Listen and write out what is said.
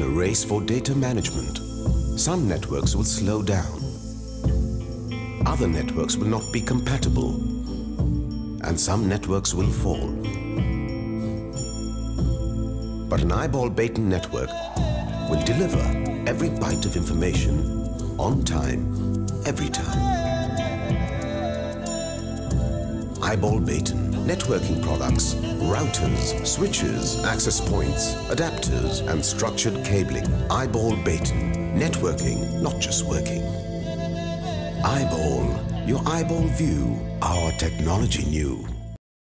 in a race for data management. Some networks will slow down. Other networks will not be compatible. And some networks will fall. But an eyeball-Baton network will deliver every byte of information on time, every time. eyeball-Baton networking products, routers, switches, access points, adapters and structured cabling. eyeball-Baton, networking, not just working. Eyeball, your eyeball view, our technology new.